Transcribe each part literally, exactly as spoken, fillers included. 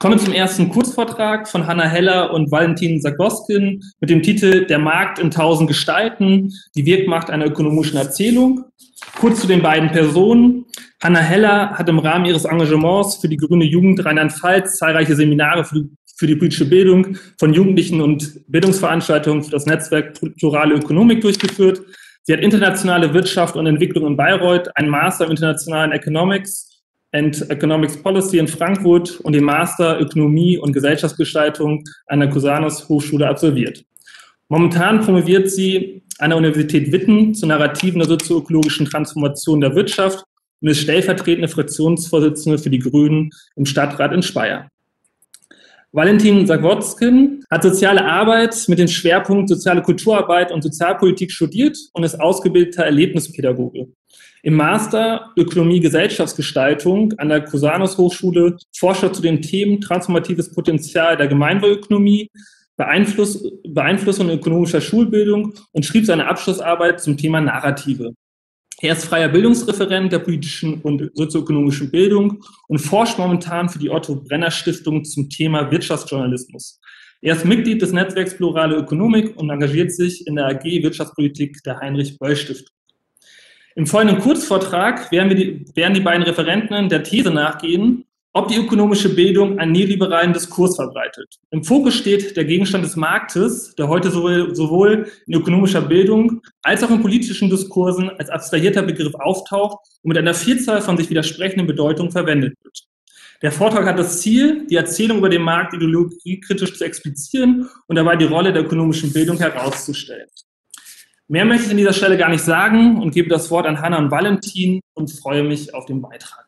Kommen wir zum ersten Kurzvortrag von Hanna Heller und Valentin Zagoskin mit dem Titel Der Markt in tausend Gestalten, die Wirkmacht einer ökonomischen Erzählung. Kurz zu den beiden Personen. Hanna Heller hat im Rahmen ihres Engagements für die Grüne Jugend Rheinland-Pfalz zahlreiche Seminare für die, für die politische Bildung von Jugendlichen und Bildungsveranstaltungen für das Netzwerk Plurale Ökonomik durchgeführt. Sie hat internationale Wirtschaft und Entwicklung in Bayreuth, einen Master im internationalen Economics and Economics Policy in Frankfurt und den Master Ökonomie und Gesellschaftsgestaltung an der Cusanus Hochschule absolviert. Momentan promoviert sie an der Universität Witten zu Narrativen der sozioökologischen Transformation der Wirtschaft und ist stellvertretende Fraktionsvorsitzende für die Grünen im Stadtrat in Speyer. Valentin Zagoskin hat soziale Arbeit mit dem Schwerpunkt soziale Kulturarbeit und Sozialpolitik studiert und ist ausgebildeter Erlebnispädagoge. Im Master Ökonomie Gesellschaftsgestaltung an der Cusanus Hochschule forscht er zu den Themen transformatives Potenzial der Gemeinwohlökonomie, Beeinfluss, Beeinflussung ökonomischer Schulbildung und schrieb seine Abschlussarbeit zum Thema Narrative. Er ist freier Bildungsreferent der politischen und sozioökonomischen Bildung und forscht momentan für die Otto Brenner Stiftung zum Thema Wirtschaftsjournalismus. Er ist Mitglied des Netzwerks Plurale Ökonomik und engagiert sich in der A G Wirtschaftspolitik der Heinrich-Böll-Stiftung. Im folgenden Kurzvortrag werden, wir die, werden die beiden Referenten der These nachgehen, ob die ökonomische Bildung einen neoliberalen Diskurs verbreitet. Im Fokus steht der Gegenstand des Marktes, der heute sowohl, sowohl in ökonomischer Bildung als auch in politischen Diskursen als abstrahierter Begriff auftaucht und mit einer Vielzahl von sich widersprechenden Bedeutungen verwendet wird. Der Vortrag hat das Ziel, die Erzählung über den Markt ideologiekritisch zu explizieren und dabei die Rolle der ökonomischen Bildung herauszustellen. Mehr möchte ich an dieser Stelle gar nicht sagen und gebe das Wort an Hanna und Valentin und freue mich auf den Beitrag.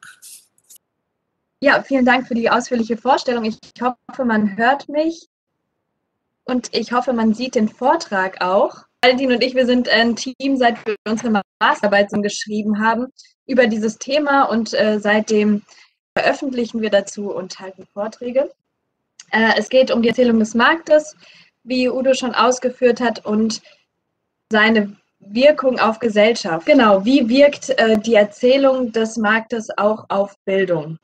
Ja, vielen Dank für die ausführliche Vorstellung. Ich hoffe, man hört mich und ich hoffe, man sieht den Vortrag auch. Valentin und ich, wir sind ein Team, seit wir unsere Masterarbeit geschrieben haben über dieses Thema und äh, seitdem veröffentlichen wir dazu und halten Vorträge. Äh, es geht um die Erzählung des Marktes, wie Udo schon ausgeführt hat, und seine Wirkung auf Gesellschaft. Genau, wie wirkt äh, die Erzählung des Marktes auch auf Bildung?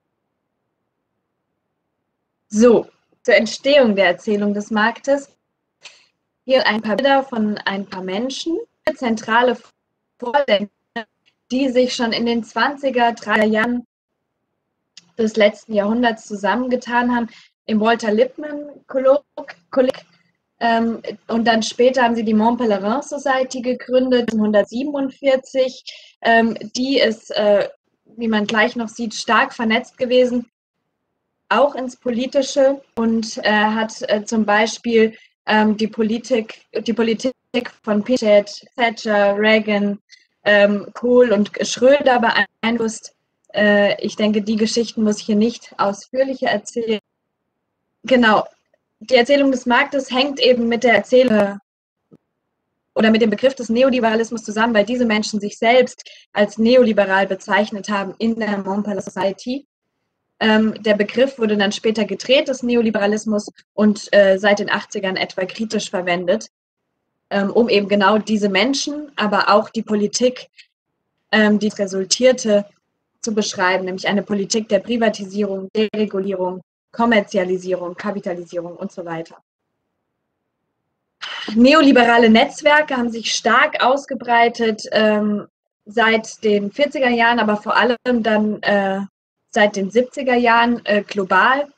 So, zur Entstehung der Erzählung des Marktes. Hier ein paar Bilder von ein paar Menschen, zentrale Vordenker, die sich schon in den zwanziger, dreißiger Jahren des letzten Jahrhunderts zusammengetan haben, im Walter Lippmann-Kolleg. Ähm, und dann später haben sie die Mont Pelerin Society gegründet, neunzehnhundertsiebenundvierzig. Ähm, die ist, äh, wie man gleich noch sieht, stark vernetzt gewesen, auch ins Politische, und äh, hat äh, zum Beispiel ähm, die, Politik, die Politik von Pinochet, Thatcher, Reagan, ähm, Kohl und Schröder beeinflusst. Äh, ich denke, die Geschichten muss ich hier nicht ausführlicher erzählen. Genau. Die Erzählung des Marktes hängt eben mit der Erzählung oder mit dem Begriff des Neoliberalismus zusammen, weil diese Menschen sich selbst als neoliberal bezeichnet haben in der Mont Pelerin Society. Ähm, der Begriff wurde dann später gedreht, des Neoliberalismus, und äh, seit den achtzigern etwa kritisch verwendet, ähm, um eben genau diese Menschen, aber auch die Politik, ähm, die resultierte, zu beschreiben, nämlich eine Politik der Privatisierung, Deregulierung, Kommerzialisierung, Kapitalisierung und so weiter. Neoliberale Netzwerke haben sich stark ausgebreitet ähm, seit den vierziger Jahren, aber vor allem dann äh, seit den siebziger Jahren äh, global.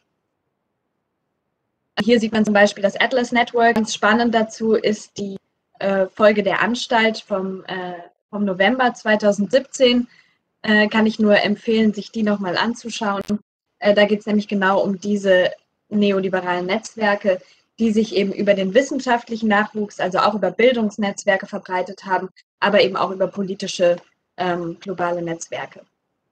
Hier sieht man zum Beispiel das Atlas Network. Ganz spannend dazu ist die äh, Folge der Anstalt vom, äh, vom November zweitausendsiebzehn. Äh, kann ich nur empfehlen, sich die nochmal anzuschauen. Äh, da geht es nämlich genau um diese neoliberalen Netzwerke, die sich eben über den wissenschaftlichen Nachwuchs, also auch über Bildungsnetzwerke verbreitet haben, aber eben auch über politische ähm, globale Netzwerke.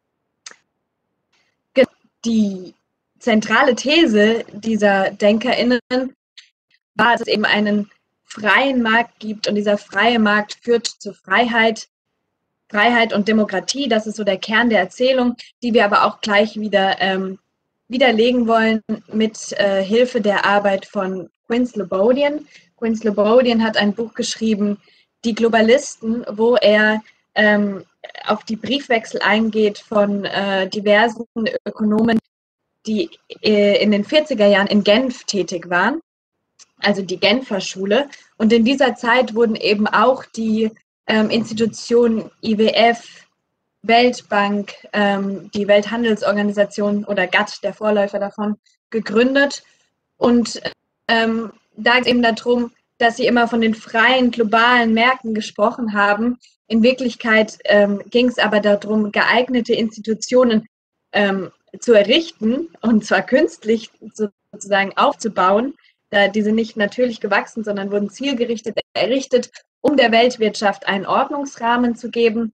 Die zentrale These dieser DenkerInnen war, dass es eben einen freien Markt gibt und dieser freie Markt führt zu Freiheit, Freiheit und Demokratie. Das ist so der Kern der Erzählung, die wir aber auch gleich wieder ähm, widerlegen wollen mit äh, Hilfe der Arbeit von Quinn Slobodian. Quinn Slobodian hat ein Buch geschrieben, Die Globalisten, wo er ähm, auf die Briefwechsel eingeht von äh, diversen Ökonomen, die äh, in den vierziger Jahren in Genf tätig waren, also die Genfer Schule. Und in dieser Zeit wurden eben auch die ähm, Institutionen I W F, Weltbank, ähm, die Welthandelsorganisation oder G A T T, der Vorläufer davon, gegründet. Und ähm, da geht es eben darum, dass sie immer von den freien globalen Märkten gesprochen haben. In Wirklichkeit ähm, ging es aber darum, geeignete Institutionen ähm, zu errichten, und zwar künstlich sozusagen aufzubauen. Da diese nicht natürlich gewachsen, sondern wurden zielgerichtet errichtet, um der Weltwirtschaft einen Ordnungsrahmen zu geben.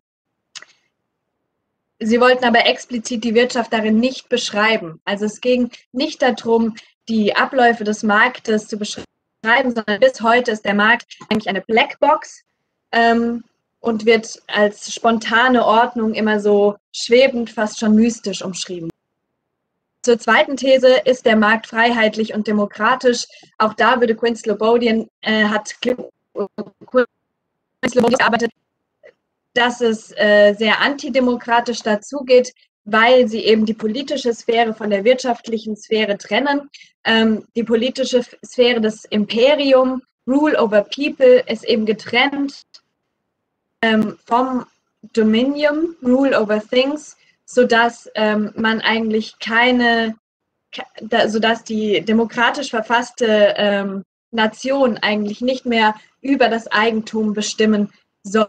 Sie wollten aber explizit die Wirtschaft darin nicht beschreiben. Also es ging nicht darum, die Abläufe des Marktes zu beschreiben, sondern bis heute ist der Markt eigentlich eine Blackbox ähm, und wird als spontane Ordnung immer so schwebend, fast schon mystisch umschrieben. Zur zweiten These: Ist der Markt freiheitlich und demokratisch? Auch da würde Quinn Slobodian, äh, hat Quinn Slobodian gearbeitet, dass es äh, sehr antidemokratisch dazugeht, weil sie eben die politische Sphäre von der wirtschaftlichen Sphäre trennen. Ähm, die politische Sphäre, das Imperium, Rule over People, ist eben getrennt ähm, vom Dominion, Rule over Things, sodass ähm, man eigentlich keine, da, sodass die demokratisch verfasste ähm, Nation eigentlich nicht mehr über das Eigentum bestimmen soll.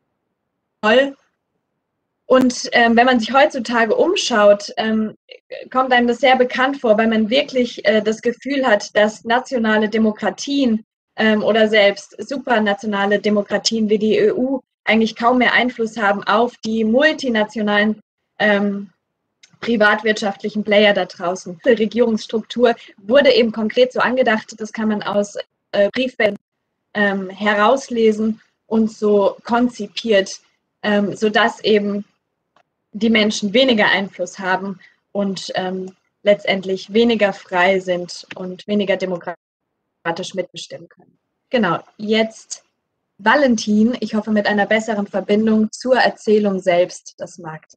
Und ähm, wenn man sich heutzutage umschaut, ähm, kommt einem das sehr bekannt vor, weil man wirklich äh, das Gefühl hat, dass nationale Demokratien ähm, oder selbst supranationale Demokratien wie die E U eigentlich kaum mehr Einfluss haben auf die multinationalen ähm, privatwirtschaftlichen Player da draußen. Die Regierungsstruktur wurde eben konkret so angedacht, das kann man aus äh, Briefbänden ähm, herauslesen und so konzipiert, ähm, sodass eben die Menschen weniger Einfluss haben und ähm, letztendlich weniger frei sind und weniger demokratisch mitbestimmen können. Genau, jetzt Valentin, ich hoffe mit einer besseren Verbindung zur Erzählung selbst des Marktes.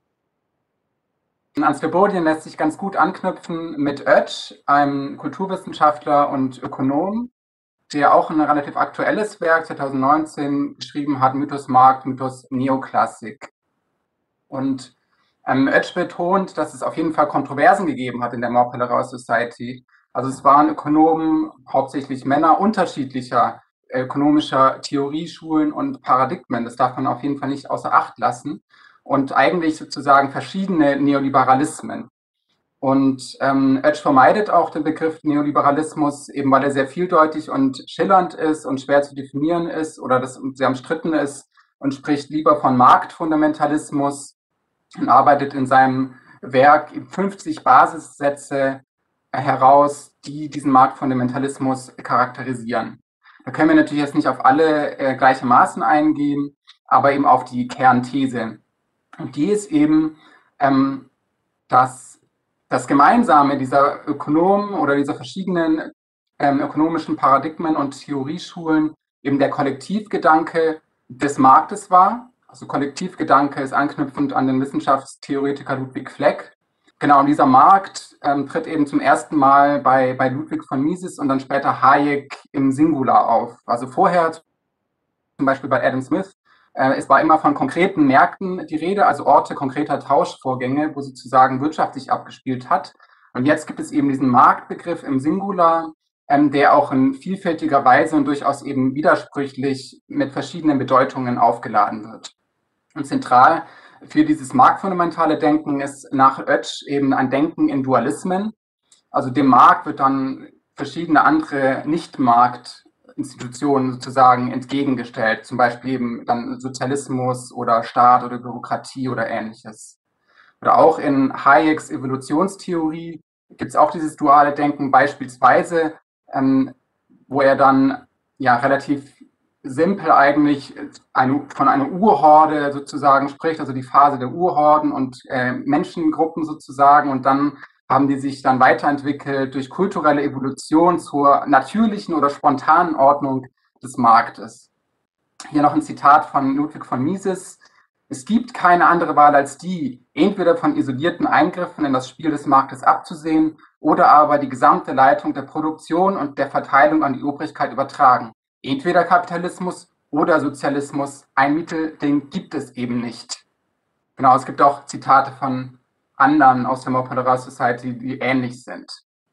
An Slobodian lässt sich ganz gut anknüpfen mit Oetsch, einem Kulturwissenschaftler und Ökonom, der auch ein relativ aktuelles Werk zwanzig neunzehn geschrieben hat, Mythos Markt, Mythos Neoklassik. Und ähm, Oetsch betont, dass es auf jeden Fall Kontroversen gegeben hat in der More Polarized Society. Also es waren Ökonomen, hauptsächlich Männer, unterschiedlicher ökonomischer Theorieschulen und Paradigmen. Das darf man auf jeden Fall nicht außer Acht lassen. Und eigentlich sozusagen verschiedene Neoliberalismen. Und ähm, Oetsch vermeidet auch den Begriff Neoliberalismus, eben weil er sehr vieldeutig und schillernd ist und schwer zu definieren ist oder das sehr umstritten ist, und spricht lieber von Marktfundamentalismus und arbeitet in seinem Werk fünfzig Basissätze heraus, die diesen Marktfundamentalismus charakterisieren. Da können wir natürlich jetzt nicht auf alle äh, gleichermaßen eingehen, aber eben auf die Kernthese. Und die ist eben, ähm, dass das Gemeinsame dieser Ökonomen oder dieser verschiedenen ähm, ökonomischen Paradigmen und Theorieschulen eben der Kollektivgedanke des Marktes war. Also Kollektivgedanke ist anknüpfend an den Wissenschaftstheoretiker Ludwig Fleck. Genau, und dieser Markt ähm, tritt eben zum ersten Mal bei, bei Ludwig von Mises und dann später Hayek im Singular auf. Also vorher zum Beispiel bei Adam Smith, äh, es war immer von konkreten Märkten die Rede, also Orte konkreter Tauschvorgänge, wo sozusagen wirtschaftlich abgespielt hat. Und jetzt gibt es eben diesen Marktbegriff im Singular, ähm, der auch in vielfältiger Weise und durchaus eben widersprüchlich mit verschiedenen Bedeutungen aufgeladen wird. Und zentral für dieses marktfundamentale Denken ist nach Oetsch eben ein Denken in Dualismen. Also dem Markt wird dann verschiedene andere Nicht-Markt-Institutionen sozusagen entgegengestellt, zum Beispiel eben dann Sozialismus oder Staat oder Bürokratie oder Ähnliches. Oder auch in Hayeks Evolutionstheorie gibt es auch dieses duale Denken, beispielsweise, ähm, wo er dann ja relativ simpel eigentlich eine, von einer Urhorde sozusagen spricht, also die Phase der Urhorden und äh, Menschengruppen sozusagen, und dann haben die sich dann weiterentwickelt durch kulturelle Evolution zur natürlichen oder spontanen Ordnung des Marktes. Hier noch ein Zitat von Ludwig von Mises, Es gibt keine andere Wahl als die, entweder von isolierten Eingriffen in das Spiel des Marktes abzusehen oder aber die gesamte Leitung der Produktion und der Verteilung an die Obrigkeit übertragen. Entweder Kapitalismus oder Sozialismus, ein Mittelding gibt es eben nicht. Genau, es gibt auch Zitate von anderen aus der More Polar Society, die ähnlich sind.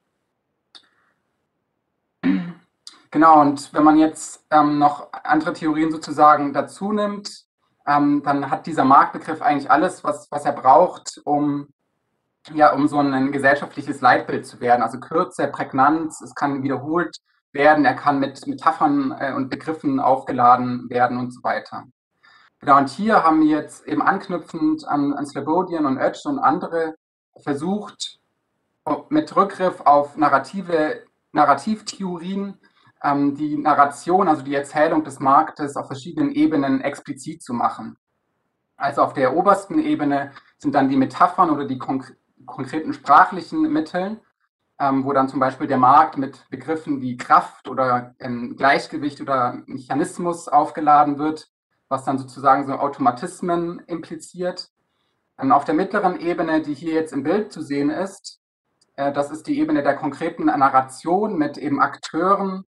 Genau, und wenn man jetzt ähm, noch andere Theorien sozusagen dazu nimmt, ähm, dann hat dieser Marktbegriff eigentlich alles, was, was er braucht, um, ja, um so ein gesellschaftliches Leitbild zu werden. Also Kürze, Prägnanz, es kann wiederholt werden, er kann mit Metaphern äh, und Begriffen aufgeladen werden und so weiter. Genau, und hier haben wir jetzt eben anknüpfend an, an Slobodian und Oetsch und andere versucht, mit Rückgriff auf narrative, Narrativtheorien ähm, die Narration, also die Erzählung des Marktes auf verschiedenen Ebenen explizit zu machen. Also auf der obersten Ebene sind dann die Metaphern oder die konk konkreten sprachlichen Mittel, ähm, wo dann zum Beispiel der Markt mit Begriffen wie Kraft oder ähm, Gleichgewicht oder Mechanismus aufgeladen wird, was dann sozusagen so Automatismen impliziert. Dann auf der mittleren Ebene, die hier jetzt im Bild zu sehen ist, äh, das ist die Ebene der konkreten Narration mit eben Akteuren.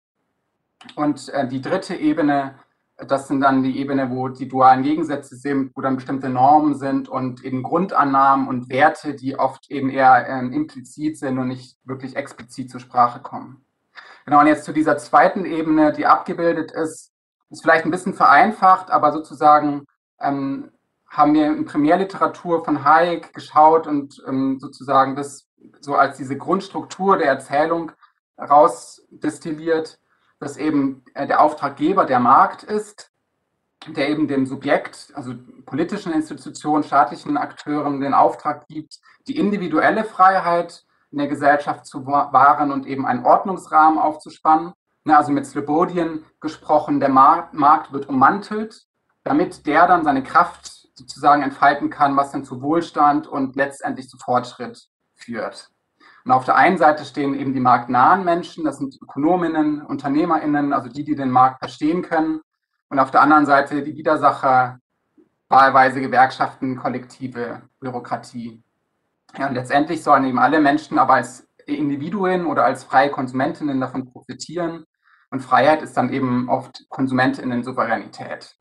Und äh, die dritte Ebene, das sind dann die Ebene, wo die dualen Gegensätze sind, wo dann bestimmte Normen sind und eben Grundannahmen und Werte, die oft eben eher äh, implizit sind und nicht wirklich explizit zur Sprache kommen. Genau, und jetzt zu dieser zweiten Ebene, die abgebildet ist, ist vielleicht ein bisschen vereinfacht, aber sozusagen ähm, haben wir in Primärliteratur von Hayek geschaut und ähm, sozusagen das so als diese Grundstruktur der Erzählung rausdestilliert, dass eben äh, der Auftraggeber der Markt ist, der eben dem Subjekt, also politischen Institutionen, staatlichen Akteuren den Auftrag gibt, die individuelle Freiheit in der Gesellschaft zu wahren und eben einen Ordnungsrahmen aufzuspannen. Also mit Slobodian gesprochen, der Markt wird ummantelt, damit der dann seine Kraft sozusagen entfalten kann, was dann zu Wohlstand und letztendlich zu Fortschritt führt. Und auf der einen Seite stehen eben die marktnahen Menschen, das sind Ökonominnen, UnternehmerInnen, also die, die den Markt verstehen können. Und auf der anderen Seite die Widersacher, wahlweise Gewerkschaften, kollektive Bürokratie. Ja, und letztendlich sollen eben alle Menschen aber als Individuen oder als freie Konsumentinnen davon profitieren. Und Freiheit ist dann eben oft Konsumentinnen-Souveränität.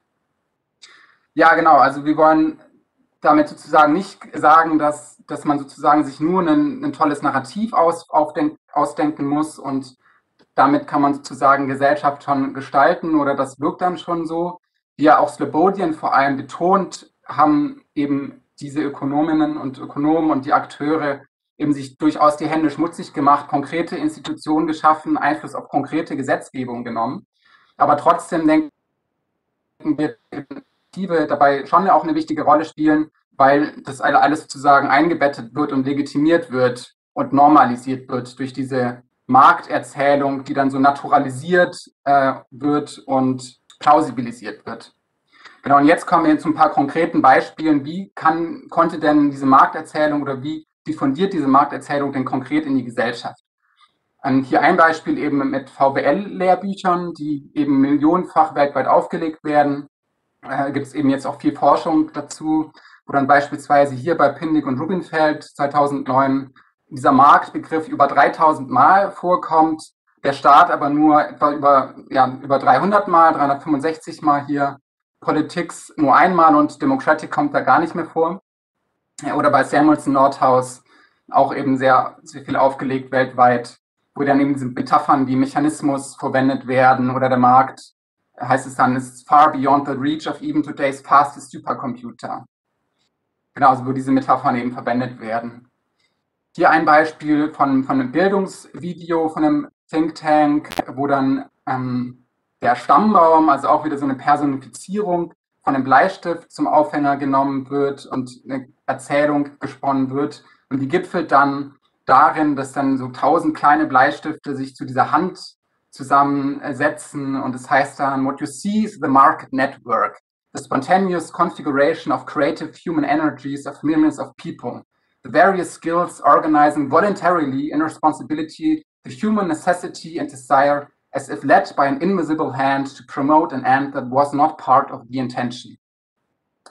Ja, genau, also wir wollen damit sozusagen nicht sagen, dass, dass man sozusagen sich nur ein, ein tolles Narrativ aus, aufdenk, ausdenken muss und damit kann man sozusagen Gesellschaft schon gestalten oder das wirkt dann schon so. Wie ja auch Slobodian vor allem betont, haben eben diese Ökonominnen und Ökonomen und die Akteure eben sich durchaus die Hände schmutzig gemacht, konkrete Institutionen geschaffen, Einfluss auf konkrete Gesetzgebung genommen. Aber trotzdem denken wir, Perspektive dabei schon auch eine wichtige Rolle spielen, weil das alles sozusagen eingebettet wird und legitimiert wird und normalisiert wird durch diese Markterzählung, die dann so naturalisiert äh, wird und plausibilisiert wird. Genau, und jetzt kommen wir zu ein paar konkreten Beispielen. Wie kann, konnte denn diese Markterzählung oder wie diffundiert diese Markterzählung denn konkret in die Gesellschaft? Ähm, hier ein Beispiel eben mit V W L-Lehrbüchern, die eben millionenfach weltweit aufgelegt werden. Äh, gibt es eben jetzt auch viel Forschung dazu, wo dann beispielsweise hier bei Pindig und Rubinfeld zweitausendneun dieser Marktbegriff über dreitausend Mal vorkommt, der Staat aber nur etwa über, ja, über dreihundert Mal, dreihundertfünfundsechzig Mal hier, Politics nur einmal und Democratic kommt da gar nicht mehr vor. Ja, oder bei Samuelson Nordhaus auch eben sehr, sehr viel aufgelegt weltweit, wo dann eben diese Metaphern wie Mechanismus verwendet werden oder der Markt, heißt es dann, ist far beyond the reach of even today's fastest supercomputer. Genau, also wo diese Metaphern eben verwendet werden. Hier ein Beispiel von, von einem Bildungsvideo von einem Think Tank, wo dann ähm, der Stammbaum, also auch wieder so eine Personifizierung von einem Bleistift zum Aufhänger genommen wird und eine Erzählung gesponnen wird. Und die gipfelt dann darin, dass dann so tausend kleine Bleistifte sich zu dieser Hand zusammensetzen. Und es heißt dann, what you see is the market network, the spontaneous configuration of creative human energies of millions of people. The various skills organizing voluntarily in responsibility to human necessity and desire as if led by an invisible hand to promote an end that was not part of the intention.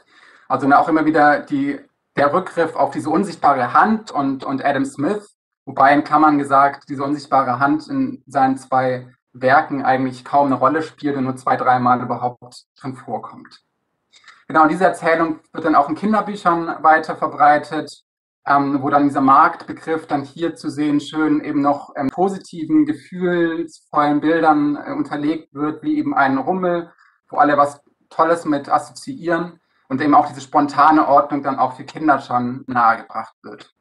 Also auch immer wieder die, der Rückgriff auf diese unsichtbare Hand und, und Adam Smith, wobei in Klammern gesagt, diese unsichtbare Hand in seinen zwei Werken eigentlich kaum eine Rolle spielt und nur zwei, dreimal überhaupt drin vorkommt. Genau, diese Erzählung wird dann auch in Kinderbüchern weiter verbreitet, ähm, wo dann dieser Marktbegriff dann hier zu sehen schön eben noch ähm, positiven, gefühlsvollen Bildern äh, unterlegt wird, wie eben ein Rummel, wo alle was Tolles mit assoziieren und eben auch diese spontane Ordnung dann auch für Kinder schon nahegebracht wird.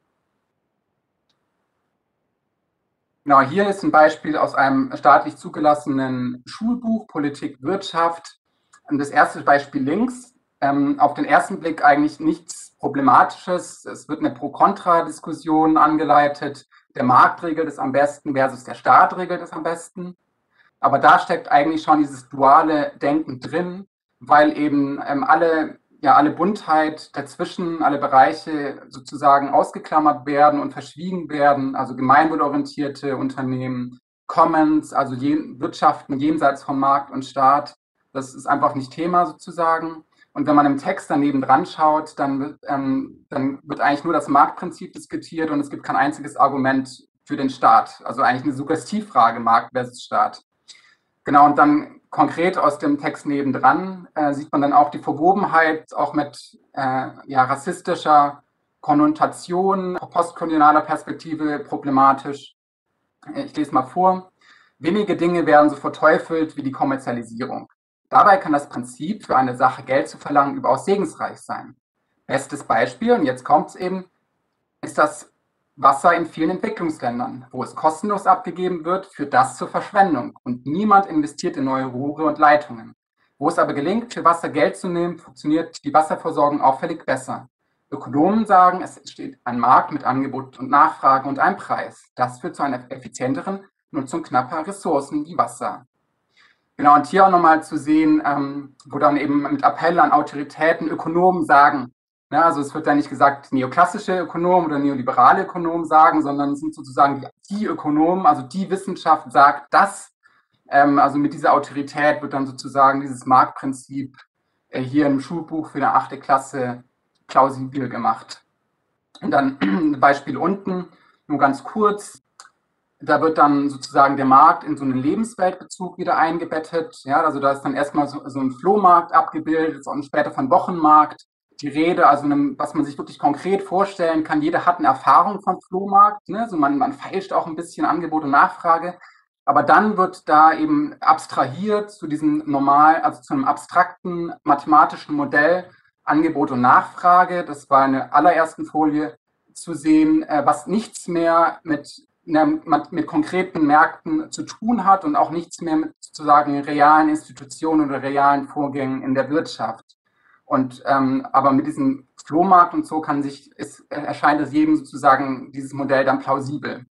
Genau, hier ist ein Beispiel aus einem staatlich zugelassenen Schulbuch Politik, Wirtschaft. Und das erste Beispiel links, ähm, auf den ersten Blick eigentlich nichts Problematisches. Es wird eine Pro-Kontra-Diskussion angeleitet. Der Markt regelt es am besten versus der Staat regelt es am besten. Aber da steckt eigentlich schon dieses duale Denken drin, weil eben ähm, alle, ja, alle Buntheit dazwischen, alle Bereiche sozusagen ausgeklammert werden und verschwiegen werden, also gemeinwohlorientierte Unternehmen, Commons, also je, Wirtschaften jenseits von Markt und Staat, das ist einfach nicht Thema sozusagen. Und wenn man im Text daneben dran schaut, dann wird, ähm, dann wird eigentlich nur das Marktprinzip diskutiert und es gibt kein einziges Argument für den Staat. Also eigentlich eine Suggestivfrage, Markt versus Staat. Genau, und dann konkret aus dem Text nebendran äh, sieht man dann auch die Verwobenheit, auch mit äh, ja, rassistischer Konnotation, postkolonialer Perspektive problematisch. Ich lese mal vor. Wenige Dinge werden so verteufelt wie die Kommerzialisierung. Dabei kann das Prinzip, für eine Sache Geld zu verlangen, überaus segensreich sein. Bestes Beispiel, und jetzt kommt es eben, ist das Wasser in vielen Entwicklungsländern. Wo es kostenlos abgegeben wird, führt das zur Verschwendung und niemand investiert in neue Rohre und Leitungen. Wo es aber gelingt, für Wasser Geld zu nehmen, funktioniert die Wasserversorgung auffällig besser. Ökonomen sagen, es entsteht ein Markt mit Angebot und Nachfrage und einem Preis. Das führt zu einer effizienteren Nutzung knapper Ressourcen wie Wasser. Genau, und hier auch nochmal zu sehen, ähm, wo dann eben mit Appell an Autoritäten Ökonomen sagen, ja, also es wird ja nicht gesagt, neoklassische Ökonomen oder neoliberale Ökonomen sagen, sondern es sind sozusagen die, die Ökonomen, also die Wissenschaft sagt das. Ähm, also mit dieser Autorität wird dann sozusagen dieses Marktprinzip äh, hier im Schulbuch für eine achte Klasse plausibel gemacht. Und dann ein Beispiel unten, nur ganz kurz. Da wird dann sozusagen der Markt in so einen Lebensweltbezug wieder eingebettet. Ja, also da ist dann erstmal so, so ein Flohmarkt abgebildet und später von Wochenmarkt die Rede, also einem, was man sich wirklich konkret vorstellen kann. Jeder hat eine Erfahrung vom Flohmarkt, ne? Also man, man feilscht auch ein bisschen Angebot und Nachfrage. Aber dann wird da eben abstrahiert zu diesem normal, also zu einem abstrakten mathematischen Modell Angebot und Nachfrage. Das war in der allerersten Folie zu sehen, was nichts mehr mit mit konkreten Märkten zu tun hat und auch nichts mehr mit sozusagen realen Institutionen oder realen Vorgängen in der Wirtschaft. Und ähm, aber mit diesem Flohmarkt und so kann sich, ist, erscheint es jedem sozusagen dieses Modell dann plausibel.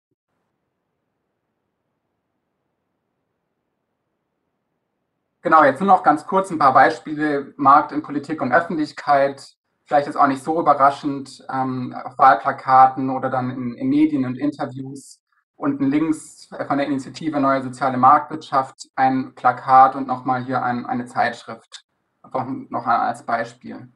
Genau, jetzt nur noch ganz kurz ein paar Beispiele, Markt in Politik und Öffentlichkeit. Vielleicht ist auch nicht so überraschend, ähm, auf Wahlplakaten oder dann in, in Medien und Interviews. Unten links von der Initiative Neue Soziale Marktwirtschaft ein Plakat und nochmal hier ein, eine Zeitschrift. Einfach noch als Beispiel.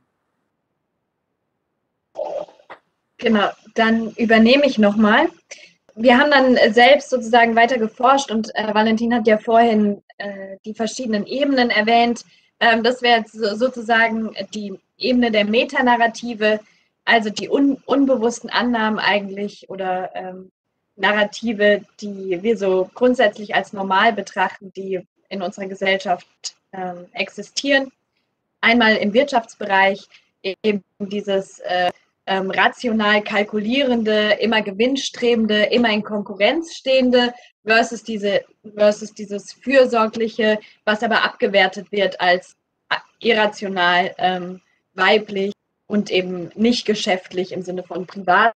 Genau, dann übernehme ich nochmal. Wir haben dann selbst sozusagen weiter geforscht und äh, Valentin hat ja vorhin äh, die verschiedenen Ebenen erwähnt. Ähm, das wäre jetzt sozusagen die Ebene der Metanarrative, also die un unbewussten Annahmen eigentlich oder ähm, Narrative, die wir so grundsätzlich als normal betrachten, die in unserer Gesellschaft ähm, existieren. Einmal im Wirtschaftsbereich eben dieses äh, ähm, rational kalkulierende, immer gewinnstrebende, immer in Konkurrenz stehende versus, diese, versus dieses fürsorgliche, was aber abgewertet wird als irrational, ähm, weiblich und eben nicht geschäftlich im Sinne von privat.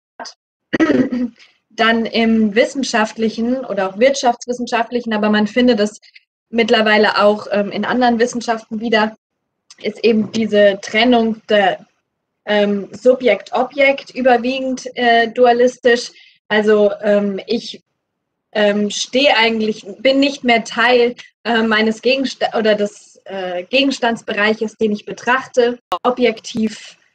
Dann im wissenschaftlichen oder auch wirtschaftswissenschaftlichen, aber man findet es mittlerweile auch ähm, in anderen Wissenschaften wieder, ist eben diese Trennung der ähm, Subjekt-Objekt überwiegend äh, dualistisch. Also ähm, ich ähm, stehe eigentlich, bin nicht mehr Teil äh, meines Gegenstands oder des äh, Gegenstandsbereiches, den ich betrachte, objektiv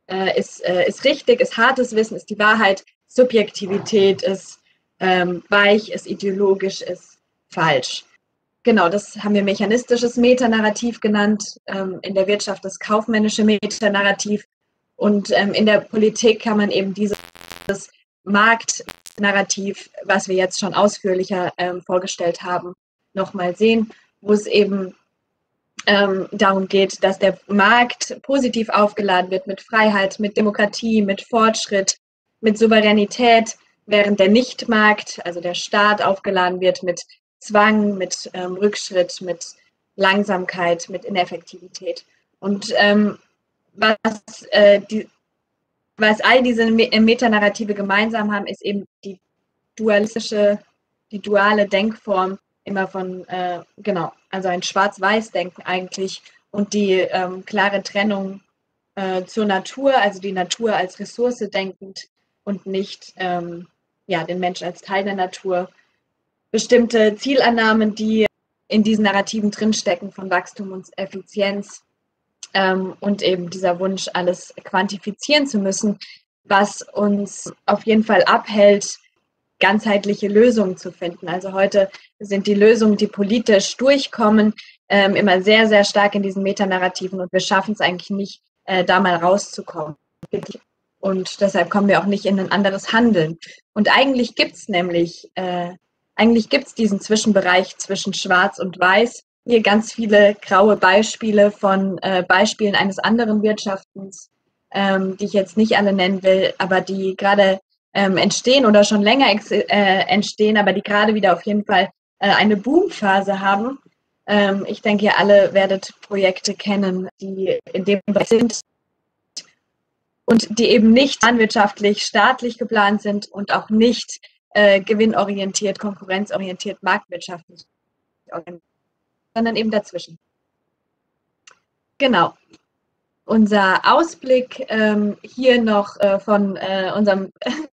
äh, ist, äh, ist richtig, ist hartes Wissen, ist die Wahrheit, Subjektivität ist ähm, weich, ist ideologisch, ist falsch. Genau, das haben wir mechanistisches Metanarrativ genannt, ähm, in der Wirtschaft das kaufmännische Metanarrativ und ähm, in der Politik kann man eben dieses Marktnarrativ, was wir jetzt schon ausführlicher ähm, vorgestellt haben, nochmal sehen, wo es eben ähm, darum geht, dass der Markt positiv aufgeladen wird mit Freiheit, mit Demokratie, mit Fortschritt, mit Souveränität, während der Nichtmarkt, also der Staat, aufgeladen wird mit Zwang, mit ähm, Rückschritt, mit Langsamkeit, mit Ineffektivität. Und ähm, was, äh, die, was all diese Metanarrative gemeinsam haben, ist eben die dualistische, die duale Denkform, immer von, äh, genau, also ein Schwarz-Weiß-Denken eigentlich und die ähm, klare Trennung äh, zur Natur, also die Natur als Ressource denkend und nicht ähm, ja, den Mensch als Teil der Natur. Bestimmte Zielannahmen, die in diesen Narrativen drinstecken von Wachstum und Effizienz ähm, und eben dieser Wunsch, alles quantifizieren zu müssen, was uns auf jeden Fall abhält, ganzheitliche Lösungen zu finden. Also heute sind die Lösungen, die politisch durchkommen, ähm, immer sehr, sehr stark in diesen Metanarrativen und wir schaffen es eigentlich nicht, äh, da mal rauszukommen. Und deshalb kommen wir auch nicht in ein anderes Handeln. Und eigentlich gibt es nämlich, äh, eigentlich gibt es diesen Zwischenbereich zwischen Schwarz und Weiß. Hier ganz viele graue Beispiele von äh, Beispielen eines anderen Wirtschaftens, ähm, die ich jetzt nicht alle nennen will, aber die gerade ähm, entstehen oder schon länger äh, entstehen, aber die gerade wieder auf jeden Fall äh, eine Boomphase haben. Ähm, ich denke, ihr alle werdet Projekte kennen, die in dem Bereich sind und die eben nicht planwirtschaftlich, staatlich geplant sind und auch nicht äh, gewinnorientiert, konkurrenzorientiert, marktwirtschaftlich, sondern eben dazwischen. Genau. Unser Ausblick ähm, hier noch äh, von äh, unserem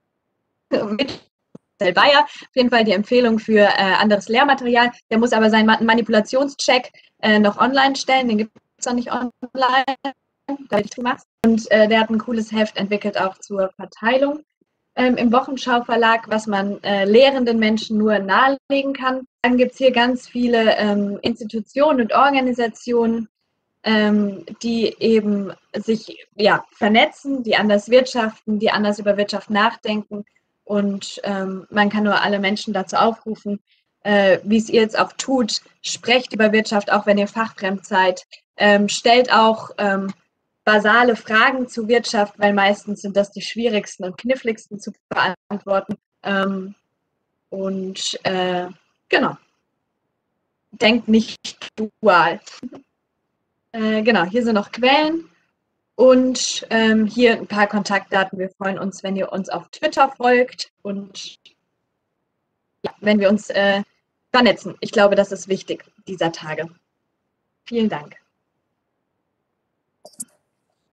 Michael Bayer, auf jeden Fall die Empfehlung für äh, anderes Lehrmaterial. Der muss aber seinen Ma Manipulationscheck äh, noch online stellen, den gibt es noch nicht online, damit du machst. Und äh, der hat ein cooles Heft entwickelt auch zur Verteilung ähm, im Wochenschau-Verlag, was man äh, lehrenden Menschen nur nahelegen kann. Dann gibt es hier ganz viele ähm, Institutionen und Organisationen, ähm, die eben sich ja, vernetzen, die anders wirtschaften, die anders über Wirtschaft nachdenken. Und ähm, man kann nur alle Menschen dazu aufrufen, äh, wie es ihr jetzt auch tut, sprecht über Wirtschaft, auch wenn ihr fachfremd seid. Ähm, stellt auch ähm, basale Fragen zu Wirtschaft, weil meistens sind das die schwierigsten und kniffligsten zu beantworten. Ähm, und äh, genau, denkt nicht dual. Äh, genau, hier sind noch Quellen und ähm, hier ein paar Kontaktdaten. Wir freuen uns, wenn ihr uns auf Twitter folgt und ja, wenn wir uns äh, vernetzen. Ich glaube, das ist wichtig dieser Tage. Vielen Dank.